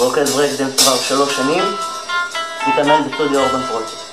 רוקד ברייקדאנס כבר 3 שנים, מתאמן בסטודיו אורבן פרויקט.